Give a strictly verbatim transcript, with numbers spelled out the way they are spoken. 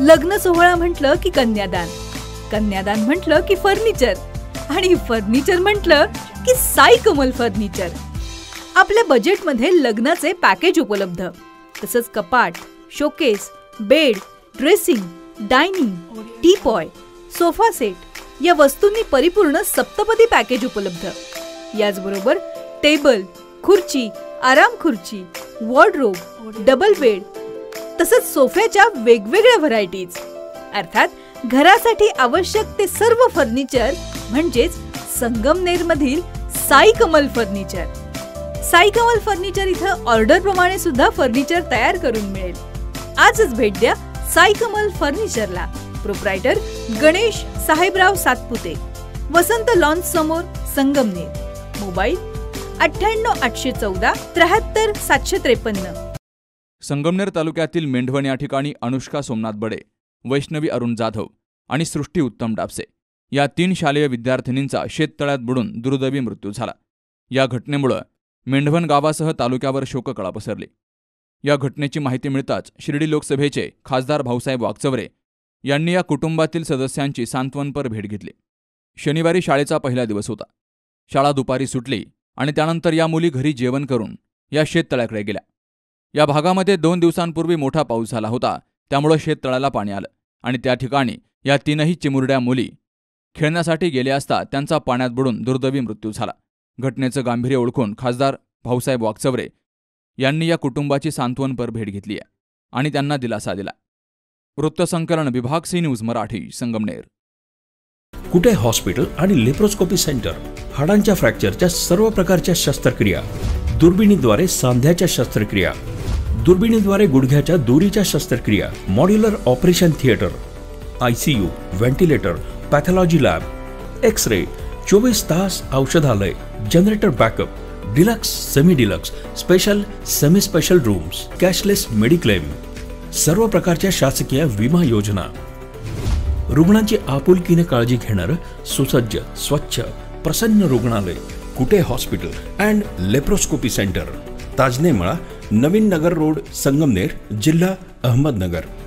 लग्न सोहळा म्हटलं की कन्यादान, कन्यादान म्हटलं की फर्निचर आणि फर्निचर म्हटलं की साई कमल फर्निचर. आपल्या बजेटमध्ये लग्नाचे पॅकेज उपलब्ध, तसंच कपाट, showcase, bed, dressing, dining, teapoy, sofa set या वस्तूंनी परिपूर्ण सप्तपदी पॅकेज उपलब्ध. याचबरोबर टेबल, खुर्ची, आराम खुर्ची, वॉर्डरोब, डबल बेड तसंच सोफ्याच्या वेगवेगळ्या व्हरायटीज. अर्थात घरासाठी आवश्यक ते सर्व फर्निचर म्हणजेच संगमनेर मधील साई कमल फर्निचर. साई कमल फर्निचर इथं ऑर्डर प्रमाणे सुद्धा फर्निचर तयार करून मिळेल. आजच भेट द्या साई कमल फर्निचरला. प्रोप्रायटर गणेश साहेबराव सातपुते, वसंत लॉन्स समोर, संगमनेर. मोबाईल अठ्ठ्याण्णव आठशे चौदा त्र्याहत्तर सातशे त्रेपन्न. संगमनेर तालुक्यातील मेंढवण या ठिकाणी अनुष्का सोमनाथ बडे, वैष्णवी अरुण जाधव आणि सृष्टी उत्तम डापसे या तीन शालेय विद्यार्थिनींचा शेततळ्यात बुडून दुर्दैवी मृत्यू झाला. या घटनेमुळे मेंढवण गावासह तालुक्यावर शोककळा पसरली. या घटनेची माहिती मिळताच शिर्डी लोकसभेचे खासदार भाऊसाहेब वागचौरे यांनी या कुटुंबातील सदस्यांची सांत्वनपर भेट घेतली. शनिवारी शाळेचा पहिला दिवस होता. शाळा दुपारी सुटली आणि त्यानंतर या मुली घरी जेवण करून या शेततळ्याकडे गेल्या. या भागामध्ये दोन दिवसांपूर्वी मोठा पाऊस झाला होता, त्यामुळे शेततळ्याला पाणी आलं आणि त्या ठिकाणी या तीनही चिमुरड्या मुली खेळण्यासाठी गेल्या असता त्यांचा पाण्यात बुडून दुर्दैवी मृत्यू झाला. घटनेचं गांभीर्य ओळखून खासदार भाऊसाहेब वागचौरे यांनी या कुटुंबाची सांत्वनपर भेट घेतली आहे आणि त्यांना दिलासा दिला. वृत्तसंकलन विभाग, C news Marathi, Sangamner. Kute hospital आणि लेप्रोस्कोपी सेंटर. हाडांच्या फ्रॅक्चरच्या सर्व प्रकारच्या शस्त्रक्रिया, दुर्बिणीद्वारे सांध्याच्या शस्त्रक्रिया, दुर्बिणीद्वारे गुडघ्याच्या दोरीच्या शस्त्रक्रिया, modular operation theatre, ICU, ventilator, pathology lab, X ray, चोवीस तास औषधालय, generator backup, deluxe, semi deluxe, special, semi special rooms, cashless mediclaim, सर्व प्रकारच्या शासकीय विमा योजना. रुग्णांची आपुलकीने काळजी घेणारं सुसज्ज, स्वच्छ, प्रसन्न रुग्णालय. Kute hospital and laparoscopy centre, Tajne Mala, Navin Nagar road, Sangamner, जिल्हा अहमदनगर.